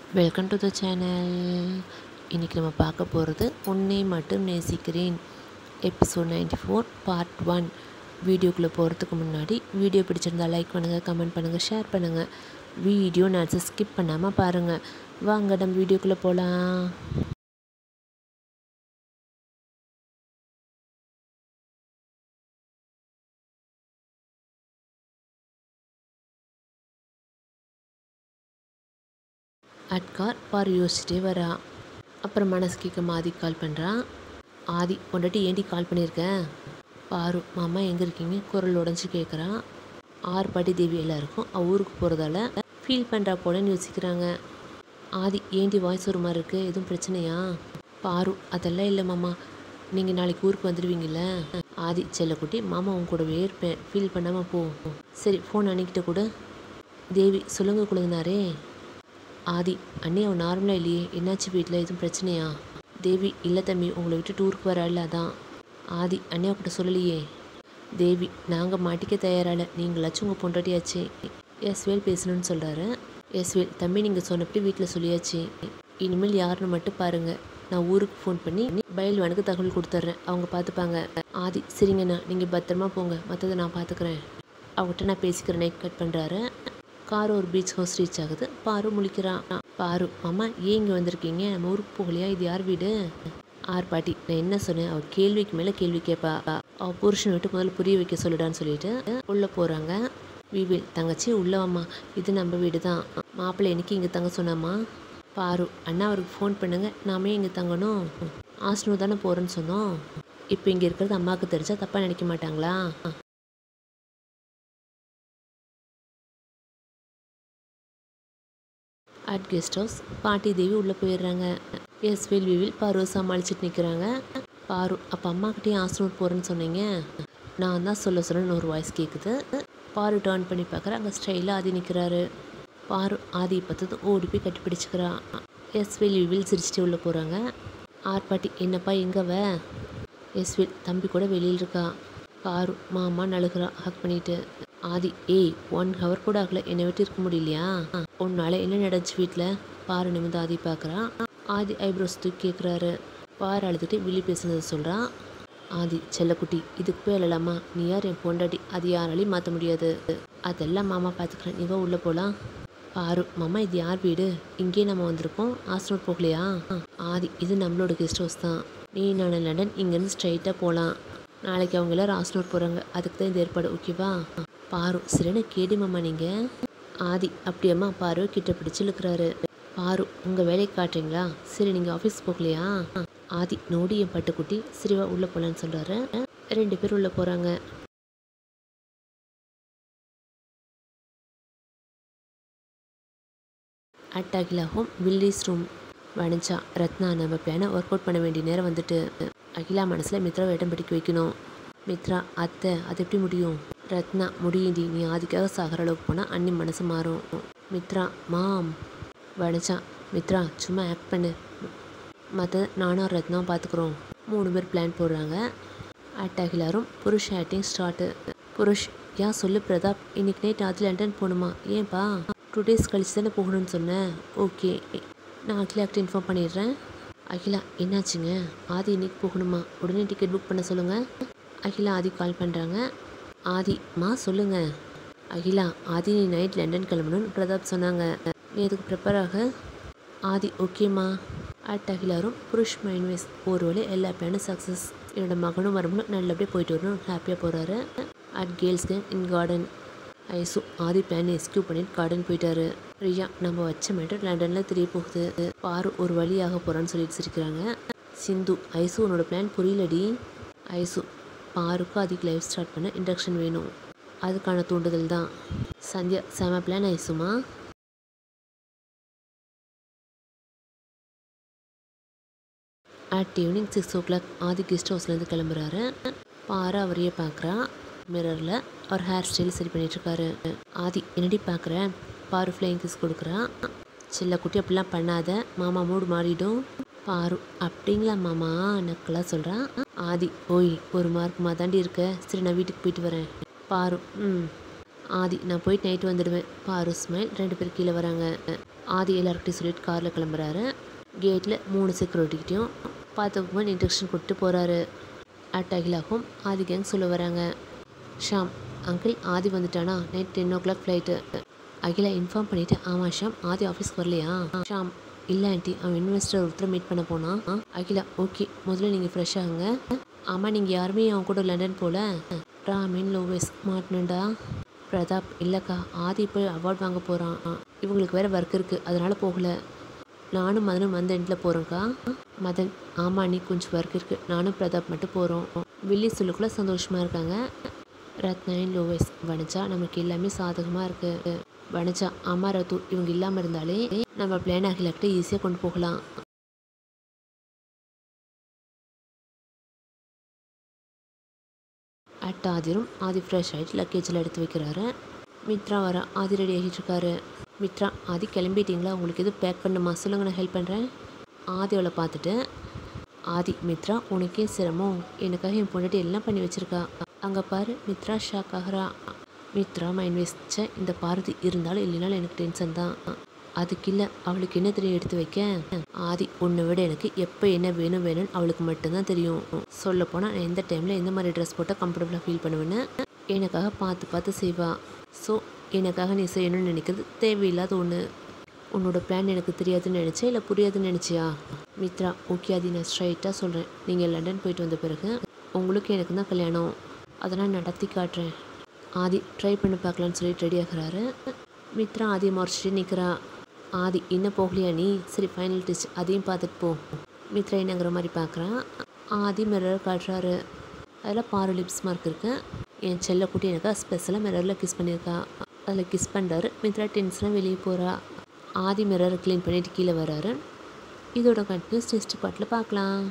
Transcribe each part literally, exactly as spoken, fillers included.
Welcome to the channel. இன்றைக்கி நம்ம பார்க்க போகிறது உன்னை மட்டும் நேசிக்கிறேன் episode ninety four part one. வீடியோக்குள்ளே போகிறதுக்கு முன்னாடி வீடியோ பிடிச்சிருந்தா லைக் பண்ணுங்கள், கமெண்ட் பண்ணுங்கள், ஷேர் பண்ணுங்கள். வீடியோ நான் ஸ்கிப் பண்ணாமல் பாருங்கள். வாங்க நம்ம வீடியோக்குள்ளே போகலாம். அட்கார் பாரு யோசிச்சுட்டே வரா. அப்புறம் மனசு கேட்க ஆதி கால் பண்ணுறான். ஆதி கொண்டாட்டி ஏண்டி கால் பண்ணியிருக்கேன்? பாரு மாமா எங்கே இருக்கீங்க குரல் உடஞ்சி கேட்குறான். ஆறு பாட்டி தேவி எல்லாருக்கும் அவ ஊருக்கு போகிறதால ஃபீல் பண்ணுறா போலன்னு யோசிக்கிறாங்க. ஆதி ஏண்டி வாய்ஸ் ஒரு மாதிரி இருக்குது, எதுவும் பிரச்சனையா? பாரு அதெல்லாம் இல்லை மாமா, நீங்கள் நாளைக்கு ஊருக்கு வந்துடுவீங்கள்ல. ஆதி செல்லக்குட்டி மாமா உன் கூடவே இருப்பேன், ஃபீல் பண்ணாமல் போ. சரி ஃபோன் அன்னிக்கிட்ட கூட. தேவி சொல்லுங்கள் குழந்தைனாரே. ஆதி அண்ணி அவன் நார்மலாக இல்லையே, என்னாச்சு வீட்டில் எதுவும் பிரச்சனையா? தேவி இல்லை தம்பி, உங்களை விட்டு டூருக்கு வர இல்லை அதான். ஆதி அண்ணி அவகிட்ட சொல்லலையே. தேவி நாங்கள் மாட்டிக்க தயாரால, நீங்களாச்சும் உங்கள் பொண்டாட்டியாச்சு. எஸ்வேல் பேசணும்னு சொல்கிறாரு. எஸ்வேல் தம்பி நீங்கள் சொன்னபடி வீட்டில் சொல்லியாச்சு, இனிமேல் யாருன்னு மட்டும் பாருங்கள். நான் ஊருக்கு ஃபோன் பண்ணி பயில்வானுக்கு தகவல் கொடுத்துட்றேன், அவங்க பார்த்துப்பாங்க. ஆதி சரிங்கண்ணா நீங்கள் பத்திரமா போங்க, மற்றதை நான் பார்த்துக்கிறேன். அவங்ககிட்ட நான் பேசிக்கிறேன். நைட் கட் பண்ணுறாரு. கார் ஒரு பீச் ஹவுஸ் ரீச் ஆகுது. பாரு முழிக்கிறான். பாரு மாமா ஏன் இங்கே வந்திருக்கீங்க, நம்ம ஊருக்கு போகலையா? இது யார் வீடு? ஆர் பாட்டி நான் என்ன சொன்னேன், அவள் கேள்விக்கு மேலே கேள்வி கேட்பா, அவள் புருஷனை விட்டு முதல்ல புரிய வைக்க சொல்லிடான்னு சொல்லிட்டு உள்ளே போகிறாங்க. விவில் தங்கச்சி உள்ளவாம்மா, இது நம்ம வீடு தான். மாப்பிள்ளை எனக்கு இங்கே தங்க சொன்னாம்மா. பாரு அண்ணா அவருக்கு ஃபோன் பண்ணுங்க, நாமே இங்கே தங்கணும். ஆஸ்னு தானே போகிறேன்னு சொன்னோம். இப்போ இங்கே இருக்கிறது அம்மாவுக்கு தெரிஞ்சா தப்பாக நினைக்க மாட்டாங்களா? அட் கெஸ்ட் ஹவுஸ் பாட்டி தேவி உள்ளே போயிடுறாங்க. எஸ்வேல் விவில் பாரு சமாளிச்சுட்டு நிற்கிறாங்க. பாரு அப்போ அம்மாக்கிட்டேயும் ஆஸ்னூர் போகிறேன்னு சொன்னீங்க. நான் தான் சொல்ல சொல்லணும்னு ஒரு வாய்ஸ் கேட்குது. பாரு டேர்ன் பண்ணி பார்க்குற, அங்கே ஸ்டைலாக ஆதி நிற்கிறாரு. பாரு ஆதியை பார்த்ததும் ஓடி போய் கட்டி பிடிச்சிக்கிறா. எஸ்வேல் விவில் சிரிச்சிட்டு உள்ளே போகிறாங்க. ஆர் பாட்டி என்னப்பா எங்கவ? எஸ்வேல் தம்பி கூட வெளியில் இருக்கா. பாரு மாமா நழுகிறா ஹக் பண்ணிட்டு. ஆதி ஏய் ஒன் ஹவர் கூட ஆகலை, என்னை விட்டு இருக்க முடியலையா? உன்னால என்ன நடந்துச்சு வீட்டில்? பாரு நிமிந்து ஆதி பார்க்குறான். ஆதி ஐப்ரோஸ் தூக்கி கேட்குறாரு. பாரு அழுதுட்டு விழி பேசுனதை சொல்கிறான். ஆதி செல்லக்குட்டி இதுக்கு போய் அழலாமா? நீ யார் என் பொண்டாட்டி, அது யாராலையும் மாற்ற முடியாது. அதெல்லாம் மாமா பார்த்துக்கிறேன், நீ வா உள்ளே போகலாம். பாரு மாமா இது யார் வீடு, இங்கேயே நம்ம வந்திருக்கோம், ஆஸ்னூர் போகலையா? ஆதி இது நம்மளோட கெஸ்ட் ஹவுஸ் தான், நீ நான் லண்டன் இங்கேருந்து ஸ்ட்ரைட்டாக போகலாம். நாளைக்கு அவங்க எல்லோரும் ஆஸ்னூர் போகிறாங்க, அதுக்கு தான் இந்த ஏற்பாடு, ஓகேவா? பாரு சரியான கேடி மாமா நீங்கள். ஆதி அப்படியம்மா பாரு கிட்ட பிடிச்சி இழுக்கிறாரு. பாரு உங்கள் வேலையை காட்டுறீங்களா? சரி நீங்கள் ஆஃபீஸ் போகலையா? ஆதி நோடி என் பட்டுக்குட்டி, சரிவா உள்ளே போகலான்னு சொல்கிறாரு. ரெண்டு பேர் உள்ளே போகிறாங்க. அட் அகிலா ஹோம் வில்லிஸ் ரூம். வணிச்சா ரத்னா நம்ம பிளானை ஒர்க் அவுட் பண்ண வேண்டிய நேரம் வந்துட்டு. அகிலா மனசில் மித்ராவை இடம் பிடிக்க வைக்கணும். மித்ரா அத்தை அது எப்படி முடியும்? ரத்னா முடியுண்டி, நீ ஆதிக்காக சாகிற அளவுக்கு போனால் அண்ணி மனசு மாறும். மித்ரா மாம். வணிச்சா மித்ரா சும்மா ஆக்ட் பண்ணு, மற்ற நானும் ரத்னாவும் பார்த்துக்குறோம். மூணு பேர் பிளான் போடுறாங்க. அட் அகிலாரும் புருஷ் ஆக்டிங் ஸ்டார்ட்டு. புருஷ் ஏன் சொல்லு பிரதாப், இன்னைக்கு நைட் ஆதி லண்டன் போகணுமா? ஏன்பா? டூ டேஸ் கழிச்சு தானே போகணும்னு சொன்னேன். ஓகே நான் அகிலாக்கிட்ட இன்ஃபார்ம் பண்ணிடுறேன். அகிலா என்னாச்சுங்க? ஆதி இன்னைக்கு போகணுமா, உடனே டிக்கெட் புக் பண்ண சொல்லுங்கள். அகிலா ஆதி கால் பண்ணுறாங்க. ஆதி மா சொல்லுங்கள். அகிலா ஆதி நீ நைட் லண்டன் கிளம்பணும்னு பிரதாப் சொன்னாங்க, நீ அதுக்கு ப்ரிப்பேர் ஆக. ஆதி ஓகேம்மா. அட் அகிலாரும் புருஷ் மைன்வேஸ் ஒரு வழி எல்லா பிளானும் சக்ஸஸ், என்னோட மகனும் வரணும் நல்லபடியாக போயிட்டு வரணும் ஹாப்பியாக போகிறாரு. At girls gang in garden. Aishu Aadhi plan எக்ஸ்கியூப் பண்ணிட்டு கார்டன் போயிட்டாரு. ரியா நம்ம வச்ச மேட்டர் லண்டனில் தெரிய போகுது, பாரு ஒரு வழியாக போகிறான்னு சொல்லிட்டு சிரிக்கிறாங்க. சிந்து ஐசு உன்னோட பிளான் புரியலடி. ஐசு பாருக்கும் அதுக்கு லைஃப் ஸ்டார்ட் பண்ண இன்ட்ரக்ஷன் வேணும், அதுக்கான தூண்டுதல் தான். சந்தியா செம பிளான் ஐசுமா. At evening six o'clock Aadhi guest ஹவுஸ்லேருந்து கிளம்புறாரு. பாரு அவரையே பார்க்குறா. மிரரில் அவர் ஹேர் ஸ்டைல் சரி பண்ணிகிட்ருக்காரு. ஆதி என்னடி பார்க்குறேன்? பாரு ஃப்ளைங் கிஸ் கொடுக்குறா. சில்ல குட்டி அப்படிலாம் பண்ணாத, மாமா மூடு மாறிடும். பாரு அப்படிங்களா மாமா நக்கலாக சொல்கிறான். ஆதி ஓய் ஒரு மார்க்குமா தாண்டி இருக்க, சரி நான் வீட்டுக்கு போயிட்டு வரேன். பாரு ம். ஆதி நான் போயிட்டு நைட்டு வந்துடுவேன். பாரு ஸ்மைல். ரெண்டு பேர் கீழே வராங்க. ஆதி எல்லார்கிட்டையும் சொல்லிட்டு காரில் கிளம்புறாரு. கேட்டில் மூணு செக்யூரிட்டிக்கிட்டையும் பார்த்துக்கும்போது இன்ட்ரக்ஷன் கொடுத்து போகிறாரு. அட் அகிலாகும் ஆதி கேங் சொல்ல வராங்க. ஷாம், அங்கிள் ஆதி வந்துட்டானா? Night ten o'clock flight. Akila inform பண்ணிவிட்டு, ஆமாம் ஷாம், ஆதி ஆஃபீஸ்க்கு வரலையா? ஷாம், இல்லை ஆண்டி, அவன் இன்வெஸ்டர் ஒருத்தர் மீட் பண்ண போனான். அகிலா, ஓகே, முதல்ல நீங்கள் ஃப்ரெஷ் ஆகுங்க. ஆமாம், நீங்கள் யாருமே அவன் கூட லண்டன் போல? ராமின் லோவேஸ் மாட்டினண்டா. பிரதாப், இல்லைக்கா, ஆதி இப்போ அவார்ட் வாங்க போகிறான், இவங்களுக்கு வேறு ஒர்க் இருக்குது, அதனால் போகலை. நானும் மதனும் வந்து எண்டில் போகிறேங்க்கா. மதன், ஆமாம் நீ கொஞ்சம் ஒர்க் இருக்குது, நானும் பிரதாப் மட்டும் போகிறோம். வில்லி சொல்லுக்குள்ளே சந்தோஷமாக இருக்காங்க. ரத்னாயின் லோவேஸ், வனஜா, நமக்கு எல்லாமே சாதகமாக இருக்குது. வனஜா, ஆமாம் ரத்து, இவங்க இல்லாமல் இருந்தாலே நம்ம பிளான் அகிலாக்கிட்ட ஈஸியாக கொண்டு போகலாம். அட் ஆதிரும் ஆதி ஃப்ரெஷ் ஆகிட்டு லக்கேஜில் எடுத்து வைக்கிறாரு. மித்ரா வர ஆதி ரெடி ஆகிட்டு இருக்காரு. மித்ரா, ஆதி கிளம்பிட்டீங்களா? உங்களுக்கு எதுவும் பேக் பண்ணுமா? சொல்லுங்க, நான் ஹெல்ப் பண்ணுறேன். ஆதி அவளை பார்த்துட்டு, ஆதி, மித்ரா உனக்கே சிரமம், எனக்காக என் பொண்டாட்டி எல்லாம் பண்ணி வச்சுருக்கா. அங்கே பாரு. மித்ரா ஷாக் ஆகிறா. Mitra mind waste. இந்த பார்வதி இருந்தாலும் இல்லைனாலும் எனக்கு டென்ஷன் தான். அதுக்கு இல்லை, அவளுக்கு என்ன தெரியும் எடுத்து வைக்க? ஆதி, உன்னை விட எனக்கு எப்போ என்ன வேணும் வேணும்னு அவளுக்கு மட்டும்தான் தெரியும். சொல்லப்போனால் நான் எந்த டைமில் எந்த மாதிரி ட்ரெஸ் போட்டால் கம்ஃபர்டபுளாக ஃபீல் பண்ணுவேன்னு எனக்காக பார்த்து பார்த்து செய்வா. ஸோ எனக்காக நீ செய்யணும்னு நினைக்கிறது தேவையில்லாத ஒன்று. உன்னோட பிளான் எனக்கு தெரியாதுன்னு நினச்சா இல்லை புரியாதுன்னு நினச்சியா? மித்ரா, ஓகே ஆதி, நான் ஸ்ட்ரைட்டாக சொல்கிறேன். நீங்கள் லண்டன் போயிட்டு வந்த பிறகு உங்களுக்கு எனக்கு தான் கல்யாணம், அதெல்லாம் நடத்தி காட்டுறேன். ஆதி, ட்ரை பண்ணி பார்க்கலான்னு சொல்லிட்டு ரெடி ஆகிறாரு. மித்ரா ஆதியை மறைச்சிட்டு நிற்கிறா. ஆதி, இன்னும் போகலையா நீ? சரி, ஃபைனல் டெஸ்ட் அதையும் பார்த்துட்டு போ. மித்ரா என்னங்கிற மாதிரி பார்க்குறான். ஆதி மிரர் காட்டுறாரு. அதில் பாரு லிப்ஸ் மார்க் இருக்கு. என் செல்ல குட்டி எனக்கா ஸ்பெஷலாக மிரரில் கிஸ் பண்ணியிருக்கா. அதில் கிஸ் பண்ணுறாரு. மித்ரா டென்ஷனாக வெளியே போகிறா. ஆதி மிரரை க்ளீன் பண்ணிட்டு கீழே வராரு. இதோட கண்டினியூஸ் நெக்ஸ்ட் பார்ட்டில் பார்க்கலாம்.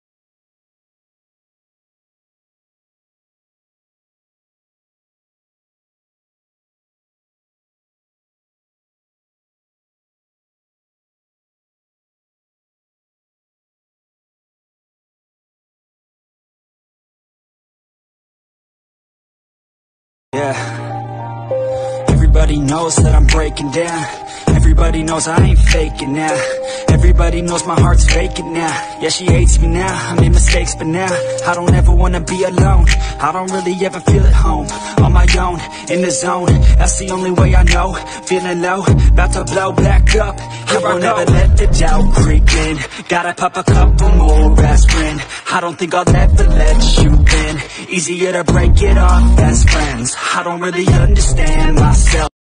Yeah, everybody knows that I'm breaking down. Everybody knows I ain't faking now. Everybody knows my heart's vacant now. Yeah, she hates me now, I made mistakes but now I don't ever wanna be alone. I don't really ever feel at home. On my own, in the zone, that's the only way I know. Feeling low, about to blow back up. I won't ever let the doubt creep in. Gotta pop a couple more aspirin. I don't think I'll ever let you in. Easier to break it off best friends. I don't really understand